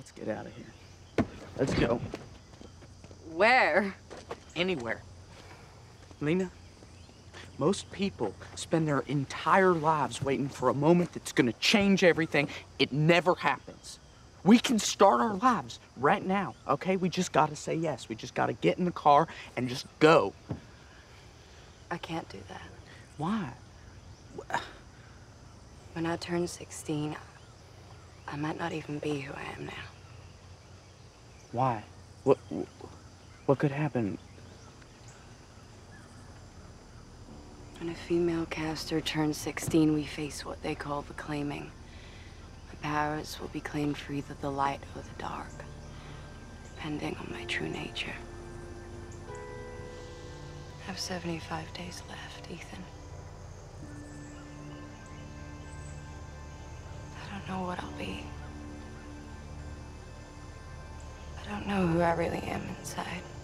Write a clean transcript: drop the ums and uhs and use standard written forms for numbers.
Let's get out of here. Let's go. Where? Anywhere. Lena, most people spend their entire lives waiting for a moment that's gonna change everything. It never happens. We can start our lives right now, okay? We just gotta say yes. We just gotta get in the car and just go. I can't do that. Why? When I turn 16, I might not even be who I am now. Why? What could happen? When a female caster turns 16, we face what they call the claiming. My powers will be claimed for either the light or the dark, depending on my true nature. I have 75 days left, Ethan. I don't know what I'll be. I don't know who I really am inside.